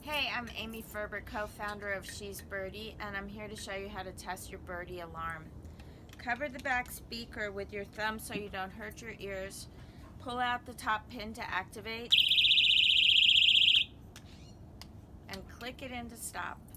Hey, I'm Amy Ferber, co-founder of She's Birdie, and I'm here to show you how to test your Birdie alarm. Cover the back speaker with your thumb so you don't hurt your ears. Pull out the top pin to activate, and click it in to stop.